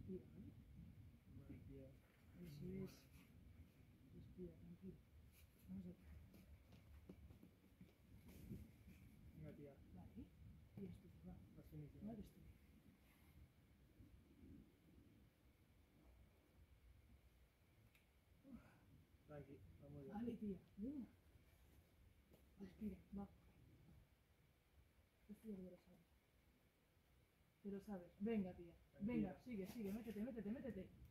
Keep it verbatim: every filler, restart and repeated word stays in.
Respira, ¿vale? Vale, tía. Eso es. Respira, tranquilo. Vamos aquí. Venga, tía. Vale. Y esto, va. Más finito. Vale, esto. Tranqui, va muy bien. Vale, tía. Venga. Respira, va. Esto ya lo sabes. Te lo sabes. Venga, tía. Tranquila. Venga, sigue, sigue. Métete, métete, métete.